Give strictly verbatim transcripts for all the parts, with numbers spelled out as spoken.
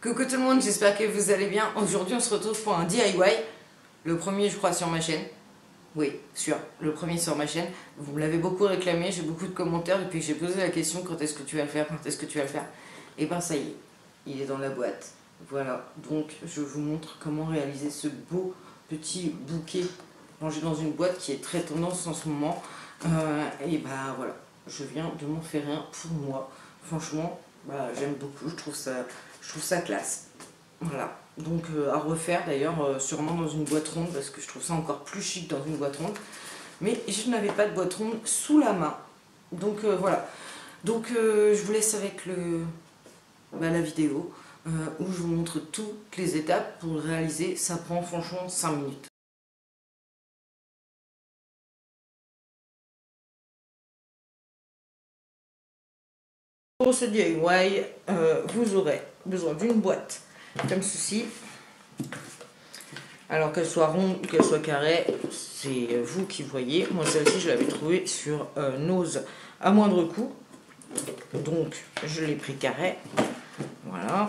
Coucou tout le monde, j'espère que vous allez bien. Aujourd'hui on se retrouve pour un D I Y. Le premier je crois sur ma chaîne. Oui, sûr, le premier sur ma chaîne. Vous me l'avez beaucoup réclamé, j'ai beaucoup de commentaires depuis que j'ai posé la question quand est-ce que tu vas le faire, quand est-ce que tu vas le faire. Et ben ça y est, il est dans la boîte. Voilà, donc je vous montre comment réaliser ce beau petit bouquet rangé dans une boîte qui est très tendance en ce moment. Euh, et ben voilà, je viens de m'en faire un pour moi. Franchement, bah, j'aime beaucoup, je trouve ça, je trouve ça classe. Voilà, donc euh, à refaire d'ailleurs euh, sûrement dans une boîte ronde parce que je trouve ça encore plus chic dans une boîte ronde. Mais je n'avais pas de boîte ronde sous la main. Donc euh, voilà, donc euh, je vous laisse avec le, bah, la vidéo euh, où je vous montre toutes les étapes pour le réaliser. Ça prend franchement cinq minutes. Pour ce D I Y, euh, vous aurez besoin d'une boîte comme ceci. Alors qu'elle soit ronde ou qu'elle soit carrée, c'est vous qui voyez. Moi celle-ci je l'avais trouvée sur euh, Nose à moindre coût. Donc je l'ai pris carré. Voilà.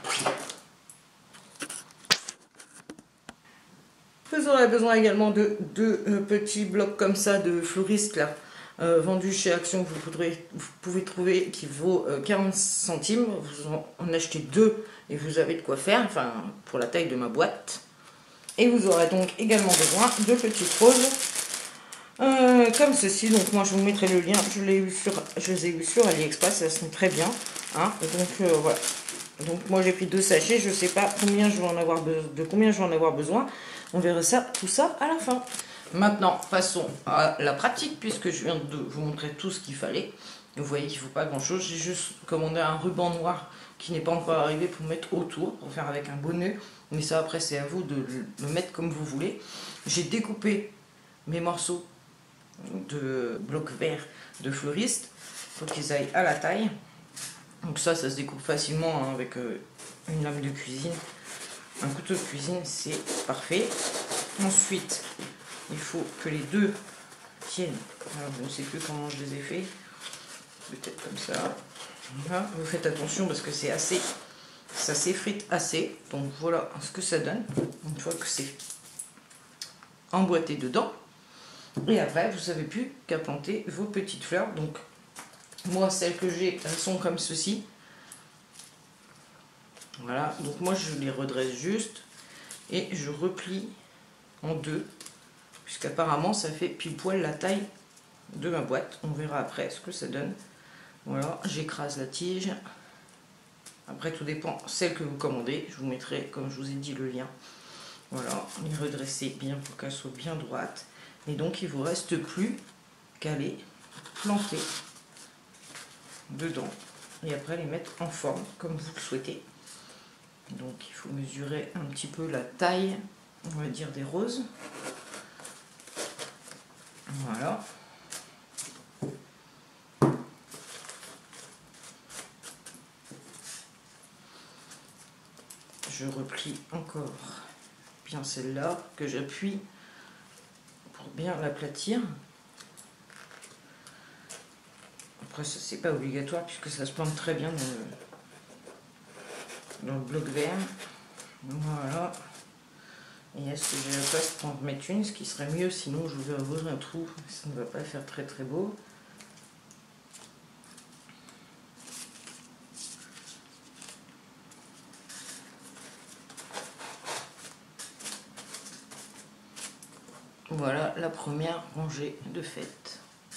Vous aurez besoin également de deux euh, petits blocs comme ça de fleuriste là. Euh, vendu chez Action, vous, pourrez, vous pouvez trouver qui vaut euh, quarante centimes. Vous en, en achetez deux et vous avez de quoi faire, enfin pour la taille de ma boîte. Et vous aurez donc également besoin de petites roses euh, comme ceci. Donc moi je vous mettrai le lien, je, l'ai eu sur, je les ai eu sur AliExpress, elles sont très bien. Hein. Donc euh, voilà. Donc moi j'ai pris deux sachets, je ne sais pas combien je vais en avoir de combien je vais en avoir besoin. On verra ça, tout ça à la fin. Maintenant, passons à la pratique, puisque je viens de vous montrer tout ce qu'il fallait. Vous voyez qu'il ne faut pas grand-chose. J'ai juste commandé un ruban noir qui n'est pas encore arrivé pour mettre autour, pour faire avec un bonnet. Mais ça, après, c'est à vous de le mettre comme vous voulez. J'ai découpé mes morceaux de blocs verts de fleuriste. Il faut qu'ils aillent à la taille. Donc ça, ça se découpe facilement hein, avec euh, une lame de cuisine. Un couteau de cuisine, c'est parfait. Ensuite, il faut que les deux tiennent. Alors, je ne sais plus comment je les ai fait. Peut-être comme ça. Voilà. Vous faites attention parce que c'est assez, ça s'effrite assez. Donc voilà ce que ça donne. Une fois que c'est emboîté dedans. Et après, vous n'avez plus qu'à planter vos petites fleurs. Donc moi, celles que j'ai, elles sont comme ceci. Voilà. Donc moi, je les redresse juste et je replie en deux. Puisqu'apparemment ça fait pile poil la taille de ma boîte. On verra après ce que ça donne. Voilà, j'écrase la tige. Après tout dépend celle que vous commandez. Je vous mettrai, comme je vous ai dit, le lien. Voilà, les redresser bien pour qu'elles soient bien droites. Et donc il vous reste plus qu'à les planter dedans. Et après les mettre en forme comme vous le souhaitez. Donc il faut mesurer un petit peu la taille, on va dire, des roses. Voilà. Je replie encore bien celle-là, que j'appuie pour bien l'aplatir. Après, ça c'est pas obligatoire puisque ça se plante très bien dans le, dans le bloc vert. Voilà. Et est-ce que j'ai la place pour en remettre une, ce qui serait mieux, sinon je vais ouvrir un trou, ça ne va pas faire très très beau. Voilà la première rangée de fête.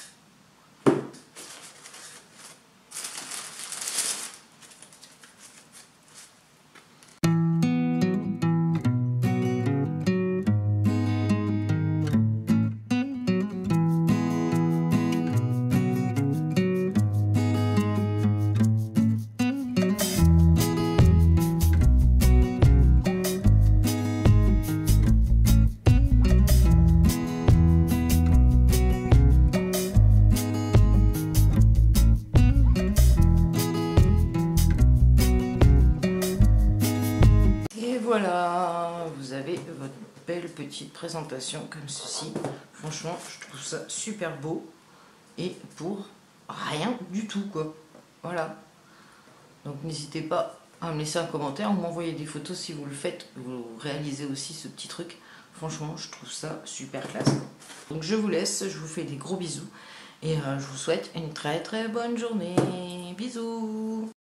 Voilà, vous avez votre belle petite présentation comme ceci. Franchement, je trouve ça super beau. Et pour rien du tout, quoi. Voilà. Donc n'hésitez pas à me laisser un commentaire ou m'envoyer des photos si vous le faites, vous réalisez aussi ce petit truc. Franchement, je trouve ça super classe. Donc je vous laisse, je vous fais des gros bisous et euh, je vous souhaite une très très bonne journée. Bisous.